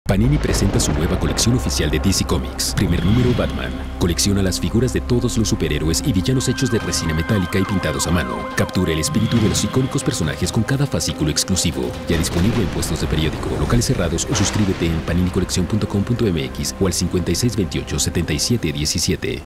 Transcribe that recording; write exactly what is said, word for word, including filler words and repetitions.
Panini presenta su nueva colección oficial de D C Comics. Primer número, Batman. Colecciona las figuras de todos los superhéroes y villanos hechos de resina metálica y pintados a mano. Captura el espíritu de los icónicos personajes con cada fascículo exclusivo. Ya disponible en puestos de periódico, locales cerrados o suscríbete en panini colección punto com punto m x o al cincuenta y seis veintiocho setenta y siete diecisiete.